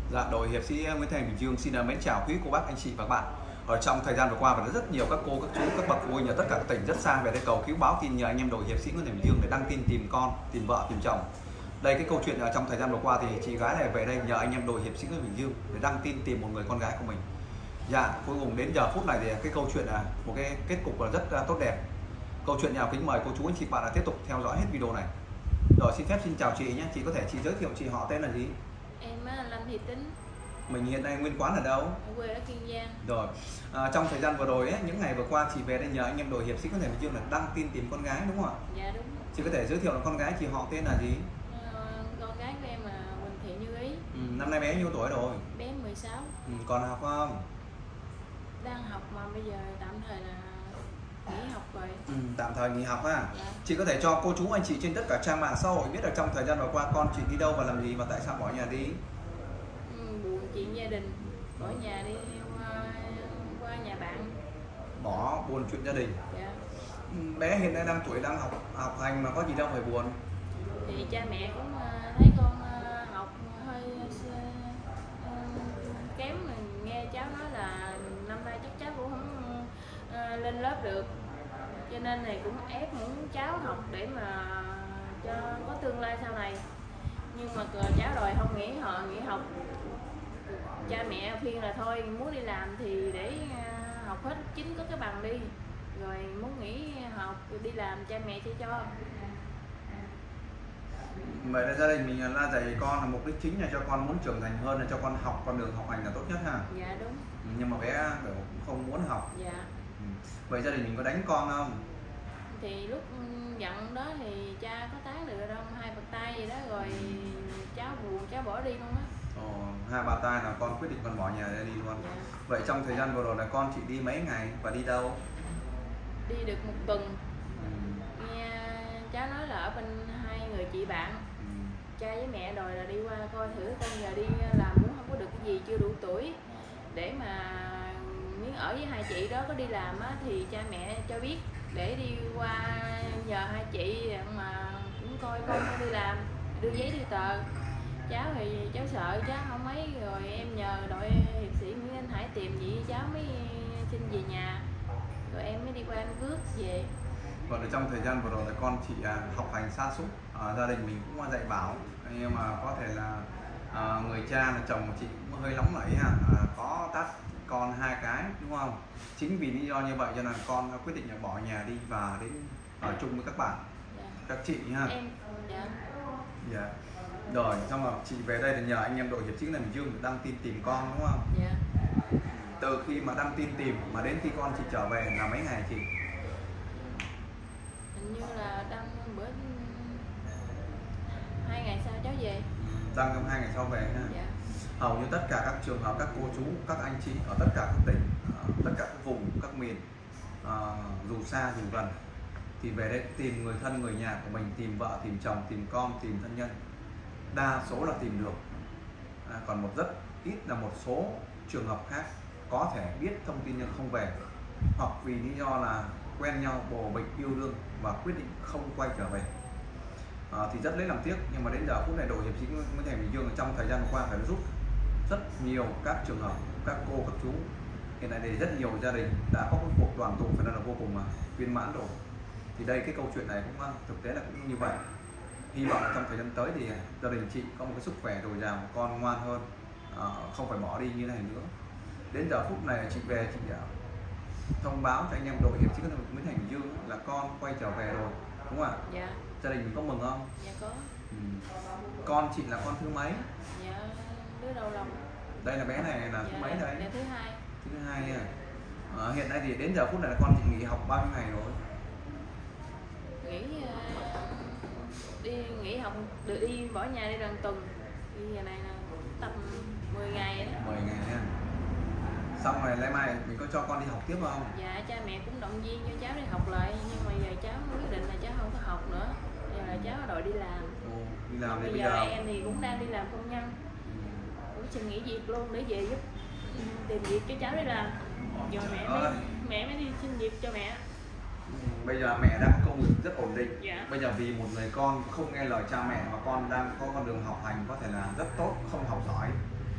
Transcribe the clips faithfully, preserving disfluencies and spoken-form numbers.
Dạ, đội hiệp sĩ Nguyễn Thành Bình Dương xin mến chào quý cô bác, anh chị và các bạn. Ở trong thời gian vừa qua và rất nhiều các cô, các chú, các bậc phụ huynh ở tất cả các tỉnh rất xa về đây cầu cứu báo tin nhờ anh em đội hiệp sĩ Nguyễn Thành Bình Dương để đăng tin tìm con, tìm vợ, tìm chồng. Đây cái câu chuyện ở trong thời gian vừa qua thì chị gái này về đây nhờ anh em đội hiệp sĩ Nguyễn Thành Bình Dương để đăng tin tìm một người con gái của mình. Dạ, cuối cùng đến giờ phút này thì cái câu chuyện là một cái kết cục là rất tốt đẹp. Câu chuyện nào kính mời cô chú anh chị bạn là tiếp tục theo dõi hết video này. Rồi xin phép xin chào chị nhé, chị có thể chị giới thiệu chị họ tên là gì? Em là Lâm Thị Tính. Mình hiện nay nguyên quán ở đâu? Ở quê ở Kiên Giang. Rồi, à, trong thời gian vừa rồi ấy, những ngày vừa qua chị về đây nhờ anh em đội hiệp sĩ Nguyễn Thành Bình Dương là đăng tin tìm con gái đúng không ạ? Dạ đúng. Chị có thể giới thiệu là con gái chị họ tên là gì? Ờ, con gái của em là Quỳnh Thị Như Ý. Ừ, năm nay bé nhiêu tuổi rồi? Bé mười sáu. Ừ, còn học không? Đang học mà bây giờ tạm thời là nghỉ học rồi. Ừ, tạm thời nghỉ học ha. Dạ. Chị có thể cho cô chú anh chị trên tất cả trang mạng xã hội biết ở trong thời gian vừa qua con chị đi đâu và làm gì và tại sao bỏ nhà đi? Ừ, buồn chuyện gia đình, bỏ nhà đi qua, qua nhà bạn. Bỏ buồn chuyện gia đình. Dạ. Ừ, bé hiện nay năm tuổi đang học học hành mà có gì đâu phải buồn. Thì cha mẹ cũng uh, thấy con uh, học hơi uh, kém, mình nghe cháu nói là năm nay chắc cháu cũng không uh, lên lớp được, cho nên này cũng ép muốn cháu học để mà cho có tương lai sau này, nhưng mà cháu đòi không nghỉ họ nghỉ học. Cha mẹ khuyên là thôi muốn đi làm thì để uh, học hết chính có cái bằng đi, rồi muốn nghỉ học đi làm cha mẹ sẽ cho. Vậy là gia đình mình là dạy con là mục đích chính là cho con muốn trưởng thành hơn, là cho con học con đường học hành là tốt nhất ha. Dạ đúng. Nhưng mà bé cũng không muốn học. Dạ. Ừ. Vậy gia đình mình có đánh con không? Thì lúc giận đó thì cha có tán được đâu hai bật tay gì đó, rồi cháu buồn cháu bỏ đi luôn á. Ồ, hai bà tay là con quyết định con bỏ nhà để đi luôn. Dạ. Vậy trong thời gian vừa rồi là con chị đi mấy ngày và đi đâu? Đi được một tuần. Ừ. Nghe cháu nói là ở bên hai người chị bạn. Ừ. Cha với mẹ đòi là đi qua coi thử con giờ đi làm muốn không có được cái gì, chưa đủ tuổi để mà miếng ở với hai chị đó có đi làm á, thì cha mẹ cho biết để đi qua nhờ hai chị mà cũng coi con có đi làm, đưa giấy đưa tờ. Cháu thì cháu sợ cháu không mấy, rồi em nhờ đội hiệp sĩ Nguyễn Anh Hải tìm gì cháu mới xin về nhà, rồi em mới đi qua em rước về. Còn ở trong thời gian vừa rồi là con chị à, học hành sa sút, à, gia đình mình cũng dạy bảo, nhưng mà có thể là à, người cha là chồng của chị cũng hơi nóng nảy ha, à, có tát con hai cái đúng không? Chính vì lý do như vậy cho nên con quyết định là bỏ nhà đi và đến ở chung với các bạn, Dạ. các chị ha. Em dạ. Dạ. Rồi xong rồi chị về đây là nhờ anh em đội hiệp sĩ Nguyễn Thành Bình Dương đăng tin tìm con đúng không? Dạ. Từ khi mà đăng tin tìm mà đến khi con chị trở về là mấy ngày chị? Hình như là đăng bữa hai ngày sau cháu về. Đăng trong hai ngày sau về ha. Dạ. Hầu như tất cả các trường hợp các cô chú, các anh chị ở tất cả các tỉnh, tất cả các vùng, các miền, à, dù xa dù gần thì về đây tìm người thân, người nhà của mình, tìm vợ, tìm chồng, tìm con, tìm thân nhân, đa số là tìm được. À, còn một rất ít là một số trường hợp khác có thể biết thông tin nhưng không về, hoặc vì lý do là quen nhau, bồ bịch, yêu đương và quyết định không quay trở về. À, thì rất lấy làm tiếc, nhưng mà đến giờ phút này đội hiệp sĩ Nguyễn Thành Bình Dương trong thời gian qua phải giúp rất nhiều các trường hợp, các cô, các chú. Hiện nay thì rất nhiều gia đình đã có một cuộc đoàn tụ phải nói là vô cùng mà viên mãn rồi. Thì đây cái câu chuyện này cũng thực tế là cũng như vậy. Hy vọng trong thời gian tới thì gia đình chị có một cái sức khỏe dồi dào, con ngoan hơn, à, không phải bỏ đi như này nữa. Đến giờ phút này chị về, chị thông báo cho anh em đội hiệp sĩ Nguyễn Thành Bình Dương là con quay trở về rồi, đúng không ạ? Dạ. Gia đình mình có mừng không? Dạ có. Ừ. Con chị là con thứ mấy? Dạ đứa đầu lòng. Đây là bé này là Dạ, thứ mấy đây? dạ thứ hai. Thứ hai nha. À, hiện nay thì đến giờ phút này là con chị nghỉ học bao nhiêu ngày rồi? Nghỉ uh, đi nghỉ học được, đi bỏ nhà đi gần tuần, đi giờ này là tầm mười ngày đó. mười ngày nha. Xong rồi lấy mai mình có cho con đi học tiếp không? Dạ cha mẹ cũng động viên cho cháu đi học lại, nhưng mà giờ cháu quyết định là cháu không có học nữa, giờ là cháu đòi đi làm. Ồ, đi làm bây, bây giờ, giờ em thì cũng đang đi làm công nhân, ừ. cũng xin nghỉ việc luôn để về giúp tìm việc cho cháu đi làm, rồi mẹ mới, mẹ mới đi xin việc cho mẹ. Bây giờ mẹ đang có công việc rất ổn định. Dạ. Bây giờ vì một người con không nghe lời cha mẹ mà con đang có con đường học hành có thể là rất tốt, không học giỏi,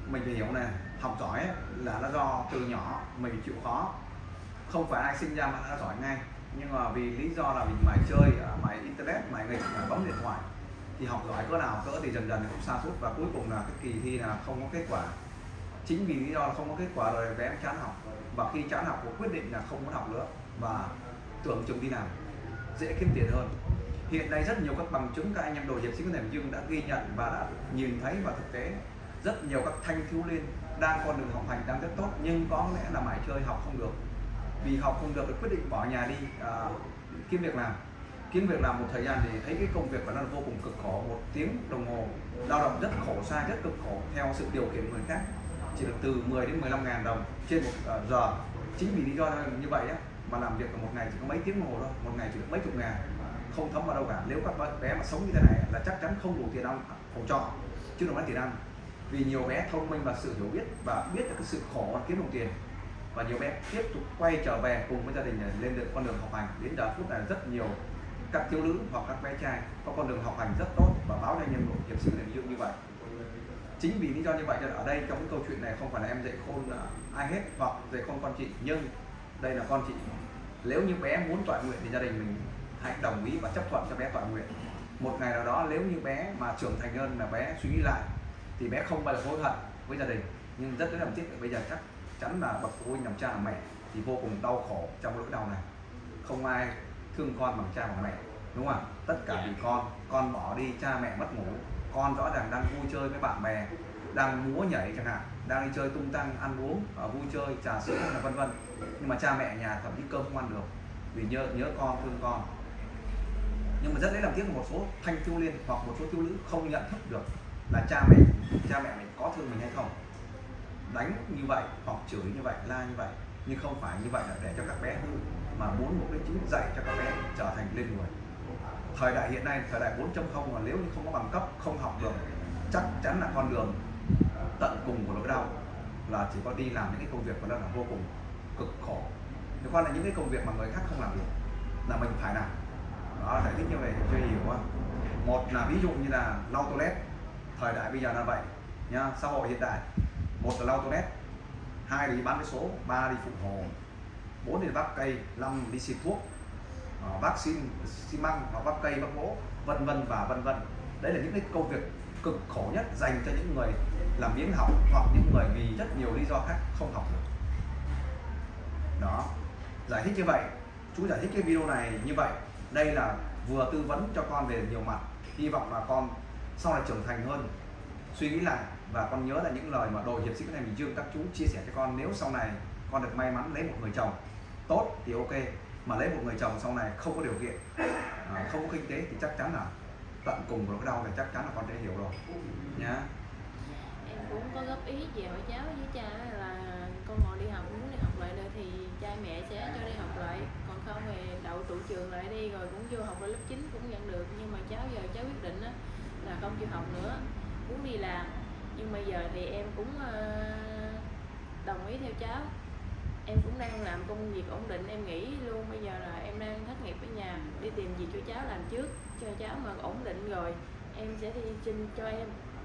mình phải hiểu này, học giỏi ấy, là nó do từ nhỏ mình chịu khó, không phải ai sinh ra mà đã giỏi ngay, nhưng mà vì lý do là mình mải chơi, mải internet, mải nghịch, mải bấm điện thoại thì học giỏi cỡ nào cỡ thì dần dần cũng sa sút và cuối cùng là cái kỳ thi là không có kết quả. Chính vì lý do là không có kết quả rồi bé chán học, và khi chán học cũng quyết định là không muốn học nữa và tưởng chừng đi làm dễ kiếm tiền hơn. Hiện nay rất nhiều các bằng chứng các anh em đội hiệp sĩ có thể dương đã ghi nhận và đã nhìn thấy và thực tế rất nhiều các thanh thiếu niên đang con đường học hành đang rất tốt, nhưng có lẽ là mải chơi học không được, vì học không được thì quyết định bỏ nhà đi à, kiếm việc làm. Kiếm việc làm một thời gian thì thấy cái công việc của nó là vô cùng cực khổ, một tiếng đồng hồ lao động rất khổ sai, rất cực khổ theo sự điều khiển của người khác, chỉ được từ mười đến mười lăm ngàn đồng trên một uh, giờ. Chính vì lý do như vậy á, mà làm việc một ngày chỉ có mấy tiếng đồng hồ thôi, một ngày chỉ được mấy chục ngàn, không thấm vào đâu cả. Nếu các bé mà sống như thế này là chắc chắn không đủ tiền ăn phòng trọ, chứ đừng nói tiền ăn. Vì nhiều bé thông minh và sự hiểu biết và biết được cái sự khổ kiếm đồng tiền, và nhiều bé tiếp tục quay trở về cùng với gia đình lên được con đường học hành. Đến giờ phút này rất nhiều các thiếu nữ hoặc các bé trai có con đường học hành rất tốt và báo cho anh em đội hiệp sĩ Đại Dương như vậy. Chính vì lý do như vậy cho ở đây trong cái câu chuyện này không phải là em dạy khôn ai hết hoặc dạy khôn con chị, nhưng đây là con chị. Nếu như bé muốn tọa nguyện thì gia đình mình hãy đồng ý và chấp thuận cho bé tọa nguyện. Một ngày nào đó nếu như bé mà trưởng thành hơn là bé suy nghĩ lại thì bé không bao giờ hối hận với gia đình, nhưng rất là tiếc bây giờ chắc chắn là bậc phụ huynh làm cha làm mẹ thì vô cùng đau khổ trong nỗi đau này. Không ai thương con bằng cha bằng mẹ, đúng không ạ? Tất cả vì con, con bỏ đi, cha mẹ mất ngủ, con rõ ràng đang vui chơi với bạn bè, đang múa nhảy chẳng hạn, đang đi chơi tung tăng, ăn uống, vui chơi, trà sữa là vân vân, nhưng mà cha mẹ nhà thậm chí cơm không ăn được vì nhớ nhớ con, thương con. Nhưng mà rất lấy làm tiếc một số thanh thiếu niên hoặc một số thiếu nữ không nhận thức được là cha mẹ cha mẹ mình có thương mình hay không, đánh như vậy hoặc chửi như vậy, la như vậy, nhưng không phải như vậy là để cho các bé hư, mà muốn mục đích chính dạy cho các bé trở thành lên người. Thời đại hiện nay, thời đại bốn chấm không, mà nếu như không có bằng cấp, không học được, chắc chắn là con đường tận cùng của nỗi đau là chỉ có đi làm những cái công việc của nó là vô cùng cực khổ. Nếu còn là những cái công việc mà người khác không làm được là mình phải làm. Đó là giải thích như vậy cho hiểu quá. Một là ví dụ như là lau toilet, thời đại bây giờ là vậy nhá, xã hội hiện đại. Một là lau toilet, hai là đi bán vé số, ba đi phụ hồ, bốn thì vác cây, năm đi xịt thuốc, vác xi măng hoặc vác cây, vác gỗ, vân vân và vân vân. Đấy là những cái công việc cực khổ nhất dành cho những người làm biếng học hoặc những người vì rất nhiều lý do khác không học được. Đó, giải thích như vậy. Chú giải thích cái video này như vậy. Đây là vừa tư vấn cho con về nhiều mặt, hy vọng là con sau này trưởng thành hơn, suy nghĩ lại, và con nhớ là những lời mà đội hiệp sĩ này Bình Dương các chú chia sẻ cho con. Nếu sau này con được may mắn lấy một người chồng tốt thì ok, mà lấy một người chồng sau này không có điều kiện, à, không có kinh tế thì chắc chắn là tận cùng của nỗi đau này chắc chắn là con sẽ hiểu rồi nhá. Em cũng có góp ý về với cháu với cha là con ngồi đi học, muốn đi học lại nữa thì cha mẹ sẽ cho đi học lại, còn không thì đậu trụ trường lại đi rồi cũng vô học lên lớp chín cũng vẫn được. Nhưng mà cháu giờ cháu quyết định á là không chịu học nữa, muốn đi làm. Nhưng bây giờ thì em cũng uh, đồng ý theo cháu. Em cũng đang làm công việc ổn định, em nghĩ luôn bây giờ là em đang thất nghiệp ở nhà, đi tìm việc cho cháu làm trước, cho cháu mà ổn định rồi em sẽ đi xin cho em.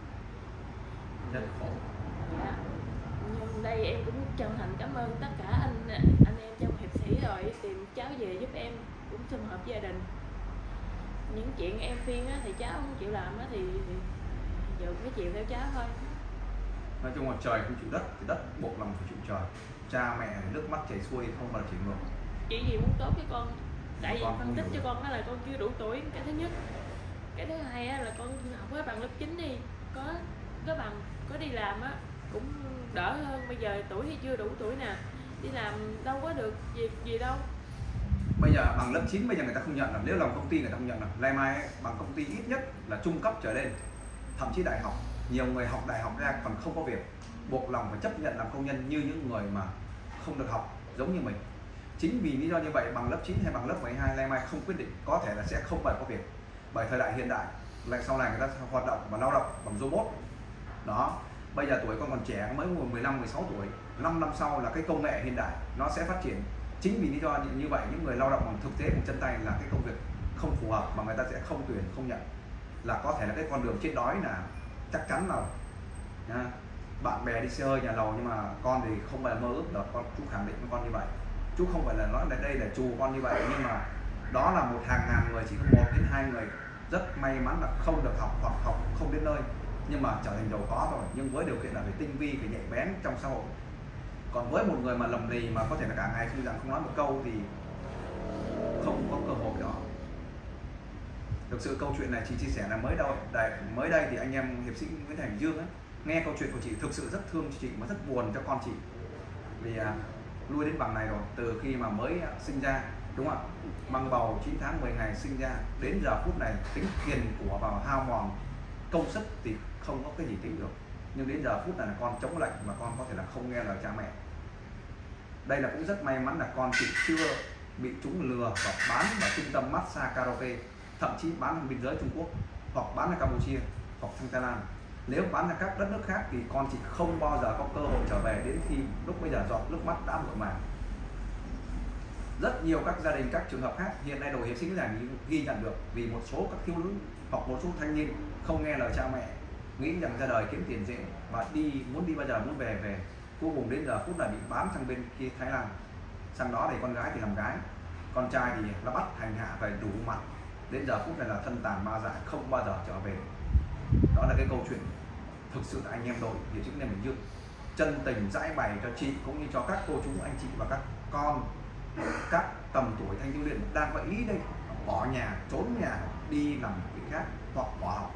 Rất khổ. Dạ. Nhưng đây em cũng chân thành cảm ơn tất cả anh anh em trong hiệp sĩ rồi tìm cháu về giúp em, cũng sum họp gia đình. Những chuyện em phiên á, thì cháu không chịu làm á, thì, thì giờ phải chịu theo cháu thôi. Nói chung là trời không chịu đất thì đất buộc lòng phải chịu trời. Cha mẹ nước mắt chảy xuôi không bao giờ chịu ngược. Chỉ gì muốn tốt với con, tại vì phân tích cho con đó là con chưa đủ tuổi, cái thứ nhất. Cái thứ hai á, là con học với bằng lớp chín đi, có có bằng, có đi làm á cũng đỡ hơn. Bây giờ tuổi thì chưa đủ tuổi nè, đi làm đâu có được việc gì đâu. Bây giờ bằng lớp chín bây giờ người ta không nhận là, nếu làm công ty người ta không nhận là. Nay mai ấy, bằng công ty ít nhất là trung cấp trở lên, thậm chí đại học. Nhiều người học đại học ra còn không có việc, buộc lòng phải chấp nhận làm công nhân như những người mà không được học giống như mình. Chính vì lý do như vậy, bằng lớp chín hay bằng lớp mười hai nay mai không quyết định, có thể là sẽ không bao giờ có việc. Bởi thời đại hiện đại là sau này người ta hoạt động và lao động bằng robot. Đó, bây giờ tuổi con còn trẻ, mới mười lăm mười sáu tuổi, năm năm sau là cái công nghệ hiện đại nó sẽ phát triển. Chính vì lý do như vậy, những người lao động bằng thực tế bằng chân tay là cái công việc không phù hợp mà người ta sẽ không tuyển, không nhận, là có thể là cái con đường chết đói là chắc chắn rồi nha. bạn bè đi xe hơi nhà lầu, nhưng mà con thì không phải là mơ ước được. Con chú khẳng định với con như vậy, chú không phải là nói là đây là chù con như vậy, nhưng mà đó là một hàng ngàn người, chỉ có một đến hai người rất may mắn là không được học hoặc học không đến nơi nhưng mà trở thành giàu có rồi, nhưng với điều kiện là phải tinh vi, phải nhạy bén trong xã hội. Còn với một người mà lầm lì mà có thể là cả ngày không dặn không nói một câu thì không có cơ hội đó. Thực sự câu chuyện này chị chia sẻ là mới đâu đây, mới đây thì anh em hiệp sĩ Nguyễn Thành Dương ấy, nghe câu chuyện của chị thực sự rất thương cho chị mà rất buồn cho con chị, vì à, nuôi đến bằng này rồi, từ khi mà mới sinh ra, đúng không ạ, mang bầu chín tháng mười ngày sinh ra đến giờ phút này, tính tiền của vào hao mòn công sức thì không có cái gì tính được, nhưng đến giờ phút này là con chống lệnh mà con có thể là không nghe lời cha mẹ. Đây là cũng rất may mắn là con chị chưa bị chúng lừa và bán vào trung tâm massage karaoke, thậm chí bán ở biên giới Trung Quốc hoặc bán ở Campuchia hoặc sang Thái Lan. Nếu bán ra các đất nước khác thì con chị không bao giờ có cơ hội trở về, đến khi lúc bây giờ giọt nước mắt đã muộn màng. Rất nhiều các gia đình, các trường hợp khác hiện nay đội hiệp sĩ là ghi nhận được, vì một số các thiếu nữ hoặc một số thanh niên không nghe lời cha mẹ, nghĩ rằng ra đời kiếm tiền dễ và đi muốn đi bao giờ muốn về về, cuối cùng đến giờ phút là bị bán sang bên kia Thái Lan. Sang đó thì con gái thì làm gái, con trai thì nó bắt hành hạ phải đủ mặt, đến giờ phút này là thân tàn ma dại, không bao giờ trở về. Đó là cái câu chuyện thực sự là anh em đội hiệp sĩ Nguyễn Thành Dương chân tình giải bày cho chị cũng như cho các cô chú anh chị và các con, các tầm tuổi thanh thiếu niên đang có ý đây bỏ nhà, trốn nhà đi làm việc khác hoặc bỏ học.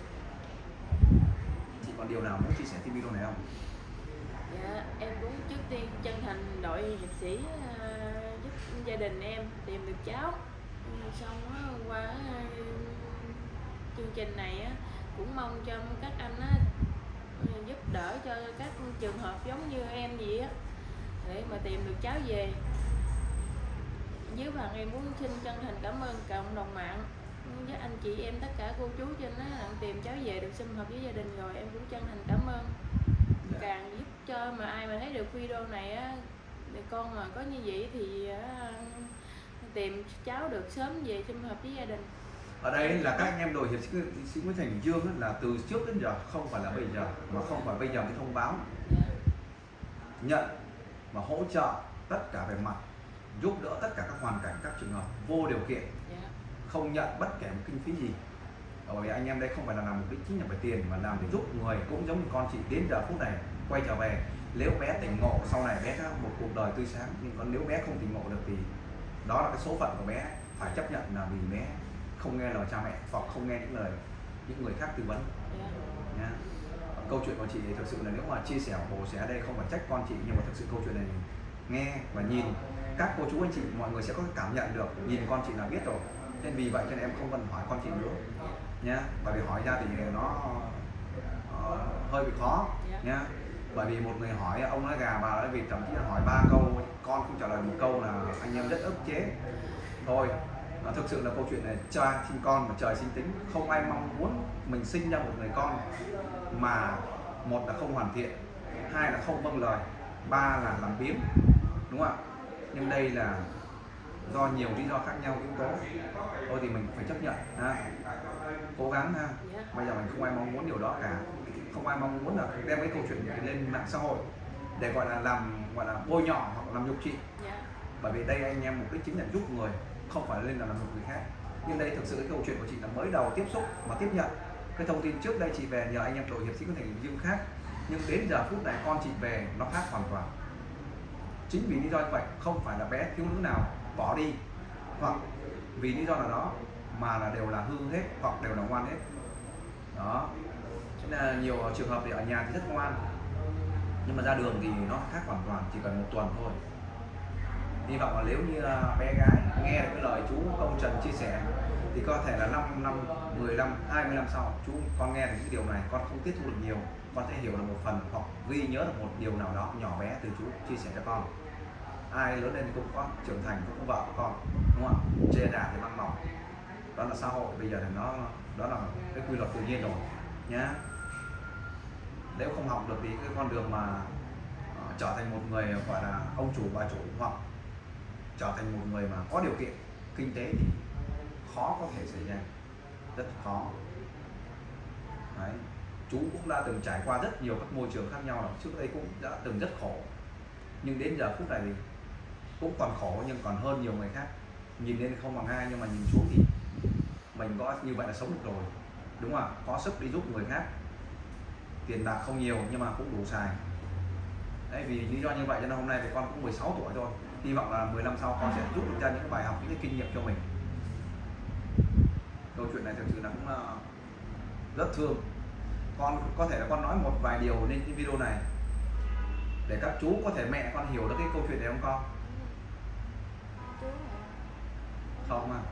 Chị còn điều nào muốn chia sẻ trên video này không? Dạ, em cũng trước tiên chân thành đội hiệp sĩ uh, giúp gia đình em tìm được cháu. Xong á, qua uh, chương trình này á, cũng mong cho các anh á, giúp đỡ cho các trường hợp giống như em vậy á, để mà tìm được cháu về. Dưới phần em muốn xin chân thành cảm ơn cộng đồng mạng với anh chị em, tất cả cô chú trên đó tìm cháu về được sum họp với gia đình rồi, em cũng chân thành cảm ơn. Càng giúp cho mà ai mà thấy được video này á, thì con mà có như vậy thì á, tìm cháu được sớm về sum họp với gia đình. Ở đây là các anh em đội hiệp sĩ Nguyễn Thành Dương là từ trước đến giờ, không phải là bây giờ, mà không phải bây giờ mới thông báo, nhận và hỗ trợ tất cả về mặt giúp đỡ tất cả các hoàn cảnh, các trường hợp vô điều kiện, không nhận bất kể một kinh phí gì. Bởi vì anh em đây không phải là làm mục đích chính là về tiền, mà làm để giúp người, cũng giống như con chị đến giờ phút này quay trở về. Nếu bé tỉnh ngộ sau này bé có một cuộc đời tươi sáng, nhưng còn nếu bé không tỉnh ngộ được thì đó là cái số phận của bé, phải chấp nhận là vì bé không nghe lời cha mẹ hoặc không nghe những lời những người khác tư vấn. Nha. Câu chuyện của chị thì thực sự là nếu mà chia sẻ bổ sẻ đây không phải trách con chị, nhưng mà thực sự câu chuyện này nghe và nhìn các cô chú anh chị mọi người sẽ có cảm nhận được, nhìn con chị là biết rồi, nên vì vậy cho nên em không cần hỏi con chị nữa nhá, bởi vì hỏi ra thì nó uh, hơi bị khó nhá, bởi vì một người hỏi ông nói gà bà nói vịt, thậm chí là hỏi ba câu con không trả lời một câu là anh em rất ức chế thôi. Nó thực sự là câu chuyện này cha sinh con mà trời sinh tính, không ai mong muốn mình sinh ra một người con mà một là không hoàn thiện, hai là không vâng lời, ba là làm biếng, đúng không ạ? Nhưng đây là do nhiều lý do khác nhau yếu tố, thôi thì mình phải chấp nhận ha, cố gắng ha. Bây giờ mình không ai mong muốn điều đó cả, không ai mong muốn là đem cái câu chuyện lên mạng xã hội để gọi là làm gọi là bôi nhọ hoặc làm nhục chị, bởi vì đây anh em mục đích chính là giúp người, không phải lên là làm nhục người khác. Nhưng đây thực sự cái câu chuyện của chị là mới đầu tiếp xúc và tiếp nhận cái thông tin trước đây chị về nhờ anh em đội hiệp sĩ Nguyễn Thành Dương khác, nhưng đến giờ phút này con chị về nó khác hoàn toàn. Chính vì lý do như vậy, không phải là bé thiếu nữ nào bỏ đi hoặc vì lý do nào đó, mà là đều là hư hết hoặc đều là ngoan hết đó. Cho nên là nhiều trường hợp thì ở nhà thì rất ngoan, nhưng mà ra đường thì nó khác hoàn toàn, chỉ cần một tuần thôi. Hy vọng là nếu như bé gái nghe được cái lời chú ông Trần chia sẻ thì có thể là năm năm, mười năm, hai mươi năm sau chú con nghe được cái điều này, con không tiếp thu được nhiều, con sẽ hiểu được một phần hoặc ghi nhớ được một điều nào đó nhỏ bé từ chú chia sẻ cho con. Ai lớn lên thì cũng có trưởng thành, cũng có vợ của con, đúng không? Chê đà thì măng mọc, đó là xã hội bây giờ thì nó đó là cái quy luật tự nhiên rồi nhá. Nếu không học được thì cái con đường mà uh, trở thành một người gọi là ông chủ bà chủ hoặc trở thành một người mà có điều kiện kinh tế thì khó có thể xảy ra, rất khó. Đấy. chú cũng đã từng trải qua rất nhiều các môi trường khác nhau rồi, trước đây cũng đã từng rất khổ, nhưng đến giờ phút này thì cũng còn khổ nhưng còn hơn nhiều người khác. Nhìn lên không bằng ai nhưng mà nhìn xuống thì mình có như vậy là sống được rồi, đúng không? Có sức đi giúp người khác, tiền bạc không nhiều nhưng mà cũng đủ xài. Đấy, vì lý do như vậy cho nên hôm nay thì con cũng mười sáu tuổi thôi, hy vọng là mười năm sau con sẽ rút được ra những cái bài học, những cái kinh nghiệm cho mình. Câu chuyện này thực sự là cũng rất thương. Con có thể là con nói một vài điều lên cái video này để các chú có thể mẹ con hiểu được cái câu chuyện này không con? Không à?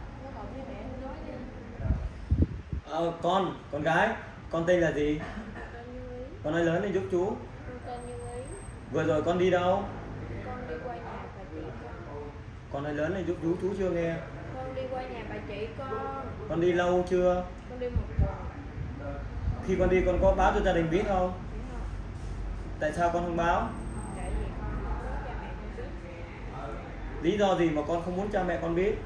Ờ, con, con gái, con tên là gì? Con nói lớn lên giúp chú. Vừa rồi con đi đâu? Con đi qua nhà bà chị con. Con nói lớn lên giúp chú, chú chưa nghe. Con đi qua nhà bà chị con. Con đi lâu chưa? Con đi một tuần. Khi con đi con có báo cho gia đình biết không? Tại sao con không báo? Tại vì con không muốn cha mẹ con biết. Lý do gì mà con không muốn cha mẹ con biết?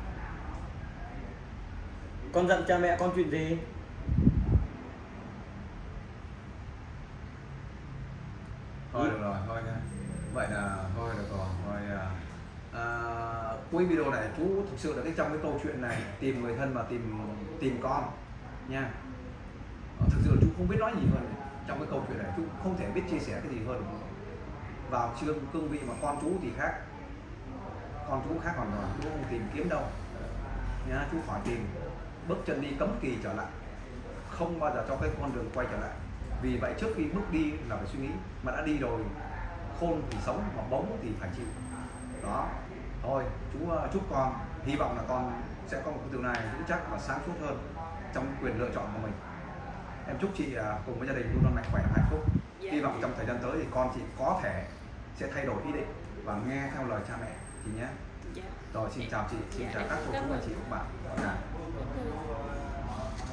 Con giận cha mẹ con chuyện gì? Thôi được rồi, thôi nha. Vậy là thôi được rồi, thôi à, à, cuối video này chú thực sự là cái trong cái câu chuyện này tìm người thân và tìm tìm con nha. À, thực sự là chú không biết nói gì hơn trong cái câu chuyện này, chú không thể biết chia sẻ cái gì hơn. Vào chương cương vị mà con chú thì khác, con chú khác hoàn toàn, chú không tìm kiếm đâu nha, chú khỏi tìm, bước chân đi cấm kỳ trở lại, không bao giờ cho cái con đường quay trở lại. Vì vậy trước khi bước đi là phải suy nghĩ, mà đã đi rồi, khôn thì sống mà bóng thì phải chịu. Đó, thôi chú chúc con, hy vọng là con sẽ có một cái tương lai vững chắc và sáng suốt hơn trong quyền lựa chọn của mình. Em chúc chị cùng với gia đình luôn luôn mạnh khỏe và hạnh phúc. Hy vọng trong thời gian tới thì con chị có thể sẽ thay đổi ý định và nghe theo lời cha mẹ chị nhé. Rồi xin chào chị, xin chào các cô chú anh chị và các bạn.